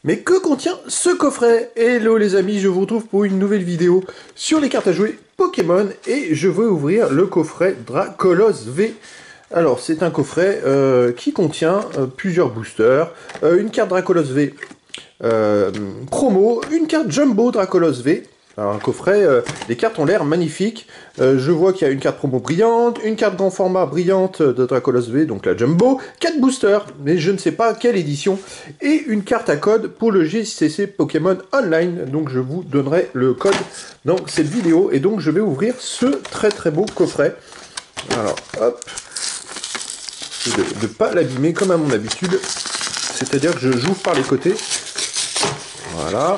Mais que contient ce coffret? Hello les amis, je vous retrouve pour une nouvelle vidéo sur les cartes à jouer Pokémon et je veux ouvrir le coffret Dracolos V. Alors c'est un coffret qui contient plusieurs boosters, une carte Dracolos V promo, une carte Jumbo Dracolos V. Alors un coffret, les cartes ont l'air magnifiques. Je vois qu'il y a une carte promo brillante, une carte grand format brillante de Dracolos V, donc la Jumbo, 4 boosters, mais je ne sais pas quelle édition, et une carte à code pour le GCC Pokémon Online. Donc je vous donnerai le code dans cette vidéo, et donc je vais ouvrir ce très beau coffret. Alors hop, de ne pas l'abîmer comme à mon habitude, c'est-à-dire que je j'ouvre par les côtés. Voilà.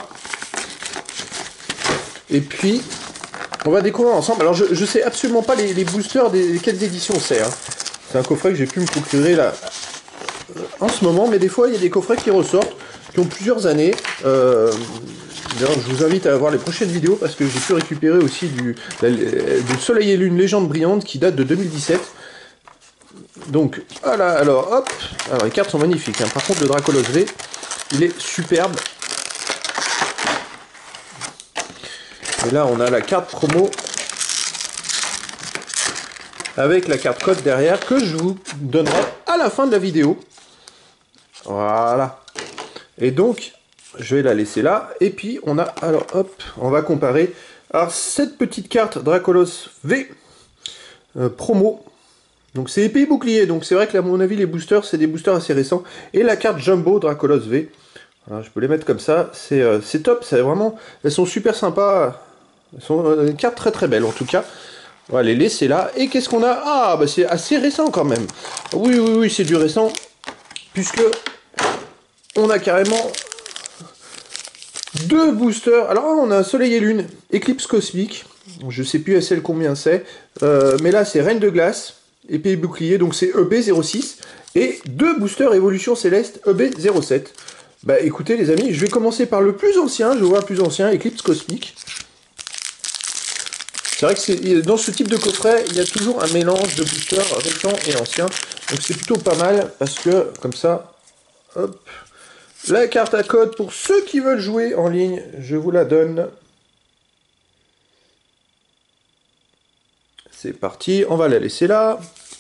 Et puis, on va découvrir ensemble. Alors, je sais absolument pas les boosters des quelles éditions c'est. Hein. C'est un coffret que j'ai pu me procurer là en ce moment, mais des fois, il y a des coffrets qui ressortent, qui ont plusieurs années. D'ailleurs, je vous invite à voir les prochaines vidéos parce que j'ai pu récupérer aussi du Soleil et Lune Légende Brillante qui date de 2017. Donc, voilà, alors, hop. Alors, les cartes sont magnifiques. Hein. Par contre, le Dracolos V, il est superbe. Et là, on a la carte promo avec la carte code derrière que je vous donnerai à la fin de la vidéo. Voilà. Et donc, je vais la laisser là. Et puis, on a... Alors, hop, on va comparer. Alors, cette petite carte Dracolos V promo. Donc, c'est épée et bouclier. Donc, c'est vrai que, à mon avis, les boosters, c'est des boosters assez récents. Et la carte Jumbo Dracolos V. Alors, je peux les mettre comme ça. C'est top. C'est vraiment... Elles sont super sympas. Elles sont une carte très belle en tout cas. On va les laisser là. Et qu'est-ce qu'on a? Ah, bah c'est assez récent quand même. Oui, c'est du récent. Puisque on a carrément deux boosters. Alors on a Soleil et Lune, Éclipse Cosmique. Je sais plus à celle combien c'est. Mais là c'est Reine de Glace, Épée et Bouclier. Donc c'est EB06. Et deux boosters Évolution Céleste EB07. Bah écoutez les amis, je vais commencer par le plus ancien. Je vois le plus ancien, Éclipse Cosmique. C'est vrai que dans ce type de coffret, il y a toujours un mélange de boosters récents et anciens. Donc c'est plutôt pas mal, parce que, comme ça, hop, la carte à code pour ceux qui veulent jouer en ligne, je vous la donne. C'est parti, on va la laisser là.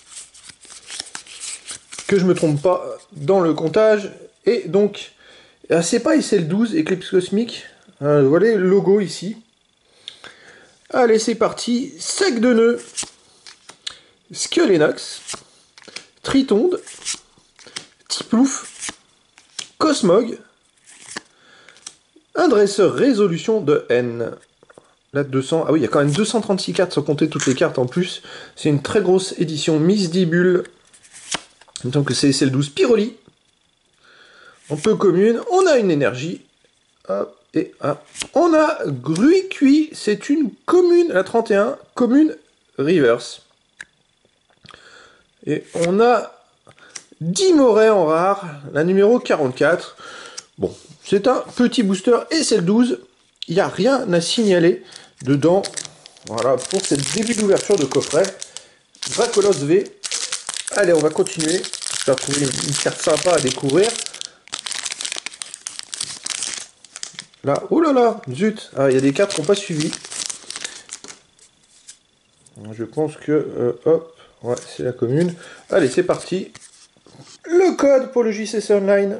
Que je me trompe pas dans le comptage. Et donc, c'est pas SL12, Eclipse Cosmique. Voilà le logo ici. Allez, c'est parti. Sac de nœuds. Skelenox. Tritonde. Tiplouf. Cosmog. Un dresseur résolution de N. Là, 200. Ah oui, il y a quand même 236 cartes sans compter toutes les cartes en plus. C'est une très grosse édition Misdibule. Donc c'est SL12 Pyroli. En peu commune. On a une énergie. Hop. Et on a Gruicui, c'est une commune, la 31, commune reverse. Et on a Dimoray en rare, la numéro 44. Bon, c'est un petit booster SL12. Il n'y a rien à signaler dedans. Voilà, pour ce début d'ouverture de coffret. Dracolos V. Allez, on va continuer. Je vais trouver une carte sympa à découvrir. Là, oh là là, zut, il y a des cartes qui n'ont pas suivi. Je pense que, hop, ouais, c'est la commune. Allez, c'est parti. Le code pour le JCC Online.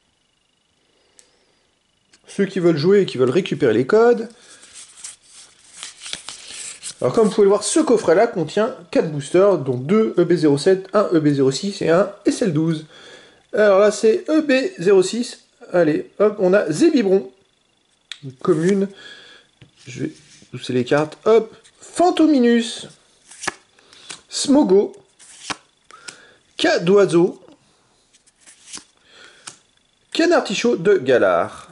Ceux qui veulent jouer et qui veulent récupérer les codes. Alors, comme vous pouvez le voir, ce coffret-là contient 4 boosters, dont 2 EB07, 1 EB06 et un SL12. Alors là, c'est EB06. Allez, hop, on a Zébibron. Commune, je vais pousser les cartes, hop, Fantominus, Smogo, Cas d'oiseau, Canartichaud de Galard,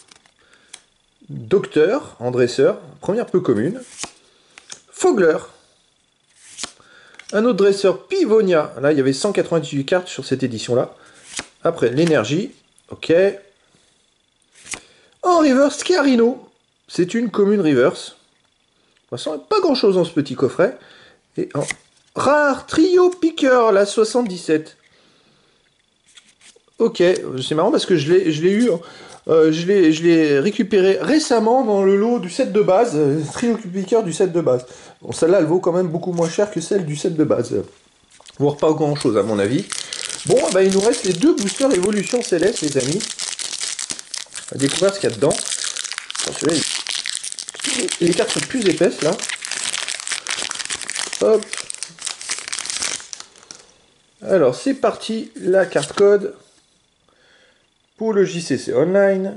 Docteur, en dresseur, première peu commune, Fogler, un autre dresseur Pivonia, là il y avait 198 cartes sur cette édition là, après l'énergie, ok. En reverse, Carino. C'est une commune reverse. De toute façon, pas grand chose dans ce petit coffret. Et en rare trio piqueur, la 77. Ok, c'est marrant parce que je l'ai eu, je l'ai récupéré récemment dans le lot du set de base, Trio Picker du set de base. Bon, celle-là, elle vaut quand même beaucoup moins cher que celle du set de base. Voire pas grand-chose à mon avis. Bon, bah, il nous reste les deux boosters Evolution Céleste, les amis. On va découvrir ce qu'il y a dedans. Les cartes sont plus épaisses, là. Hop. Alors, c'est parti, la carte code pour le JCC Online.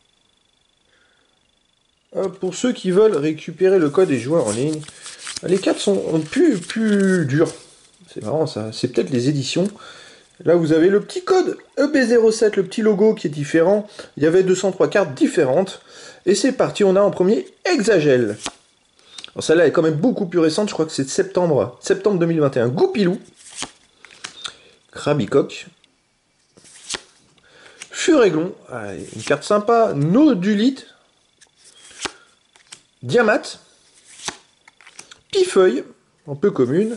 Hop, pour ceux qui veulent récupérer le code et jouer en ligne. Les cartes sont plus dures. C'est marrant, ça. C'est peut-être les éditions. Là, vous avez le petit code EB07, le petit logo qui est différent. Il y avait 203 cartes différentes. Et c'est parti, on a en premier Hexagel. Celle-là est quand même beaucoup plus récente, je crois que c'est de septembre 2021. Goupilou. Krabicoque. Furéglon, une carte sympa. Nodulite. Diamat. Pifeuille, un peu commune.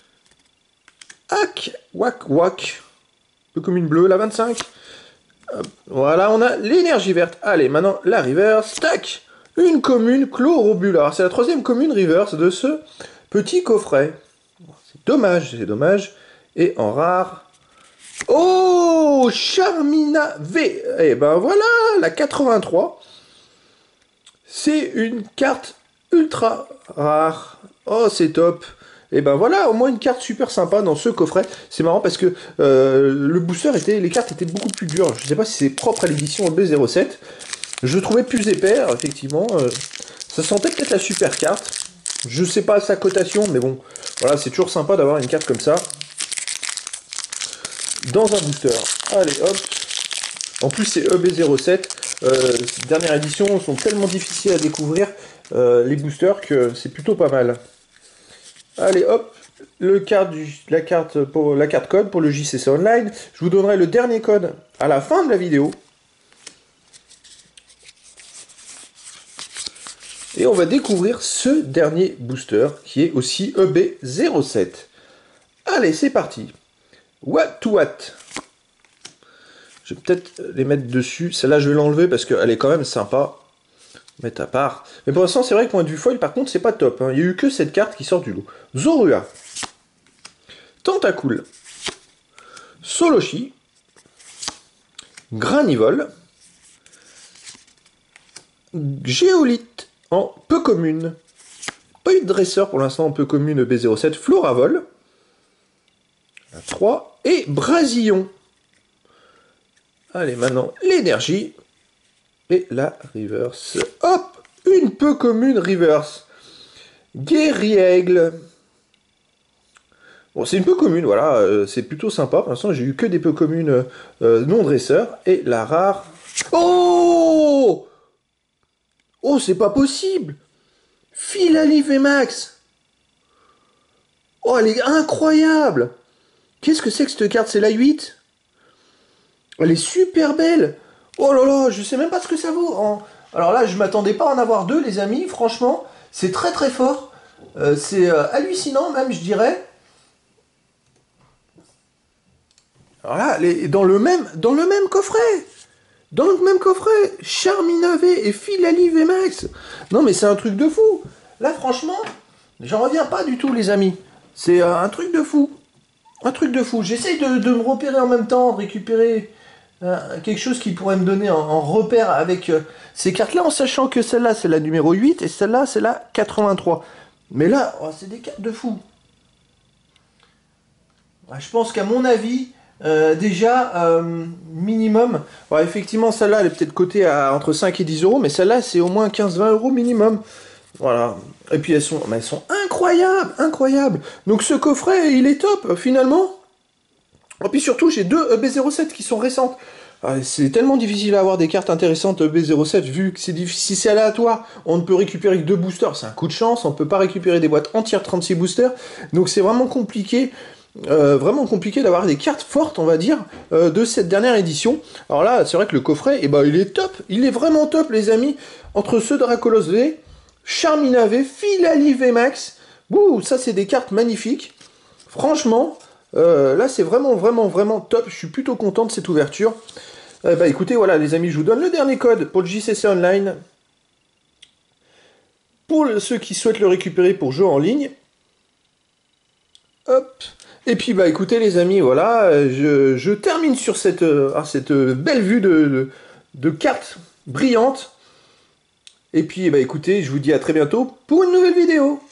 Ak, wak, peu commune bleue, la 25. Voilà, on a l'énergie verte. Allez, maintenant la reverse. Tac, une commune Chlorobula. C'est la troisième commune reverse de ce petit coffret. C'est dommage. Et en rare. Oh, Charmina V. Et ben voilà, la 83. C'est une carte ultra rare. Oh, c'est top. Et ben voilà, au moins une carte super sympa dans ce coffret. C'est marrant parce que le booster les cartes étaient beaucoup plus dures. Je sais pas si c'est propre à l'édition B07. Je le trouvais plus épais, effectivement. Ça sentait peut-être la super carte. Je sais pas sa cotation, mais bon, voilà, c'est toujours sympa d'avoir une carte comme ça dans un booster. Allez, hop. En plus, c'est EB07. Ces dernières éditions sont tellement difficiles à découvrir, les boosters, que c'est plutôt pas mal. Allez, hop, la carte code pour le JCC Online. Je vous donnerai le dernier code à la fin de la vidéo. Et on va découvrir ce dernier booster qui est aussi EB07. Allez, c'est parti. What to what? Je vais peut-être les mettre dessus. Celle-là, je vais l'enlever parce qu'elle est quand même sympa. Mettre à part. Mais pour l'instant, c'est vrai que point de vue foil, par contre, c'est pas top. Il n'y a eu que cette carte qui sort du lot. Zorua. Tentacool. Soloshi. Granivol. Géolite en peu commune. Pas eu de dresseur pour l'instant en peu commune B07. Floravol. La 3. Et Brasillon. Allez, maintenant, l'énergie. Et la reverse. Hop, une peu commune reverse. Guerriègle. Bon, c'est une peu commune, voilà. C'est plutôt sympa. Pour l'instant, j'ai eu que des peu communes non dresseurs. Et la rare. Oh! Oh, c'est pas possible! Philalie VMAX. Oh, elle est incroyable! Qu'est-ce que c'est que cette carte? C'est la 8? Elle est super belle! Oh là là, je sais même pas ce que ça vaut. Alors là, je m'attendais pas à en avoir deux, les amis. Franchement, c'est très très fort. C'est hallucinant même, je dirais. Alors là, dans le même coffret. Dans le même coffret. Charmina V et Philalie VMAX. Non mais c'est un truc de fou. Là, franchement, j'en reviens pas du tout, les amis. C'est un truc de fou. Un truc de fou. J'essaye de me repérer en même temps, de récupérer... quelque chose qui pourrait me donner en repère avec ces cartes-là, en sachant que celle-là, c'est la numéro 8, et celle-là, c'est la 83. Mais là, oh, c'est des cartes de fou. Je pense qu'à mon avis, déjà, minimum... Bon, effectivement, celle-là, elle est peut-être cotée à entre 5 et 10 euros, mais celle-là, c'est au moins 15-20 euros minimum. Voilà. Et puis, elles sont incroyables. Donc, ce coffret, il est top, finalement. Et puis surtout, j'ai deux EB07 qui sont récentes. C'est tellement difficile à avoir des cartes intéressantes EB07, vu que si c'est aléatoire, on ne peut récupérer que 2 boosters, c'est un coup de chance, on ne peut pas récupérer des boîtes entières 36 boosters, donc c'est vraiment compliqué d'avoir des cartes fortes, on va dire, de cette dernière édition. Alors là, c'est vrai que le coffret, eh ben, il est top, il est vraiment top, les amis, entre ceux de Dracolos V, Charmina V, Philalie VMAX, ouh, ça c'est des cartes magnifiques, franchement... Là, c'est vraiment top. Je suis plutôt content de cette ouverture. Bah écoutez, voilà les amis, je vous donne le dernier code pour le JCC Online. Pour ceux qui souhaitent le récupérer pour jouer en ligne. Hop. Et puis bah écoutez les amis, voilà, je termine sur cette belle vue de cartes brillantes. Et puis bah écoutez, je vous dis à très bientôt pour une nouvelle vidéo.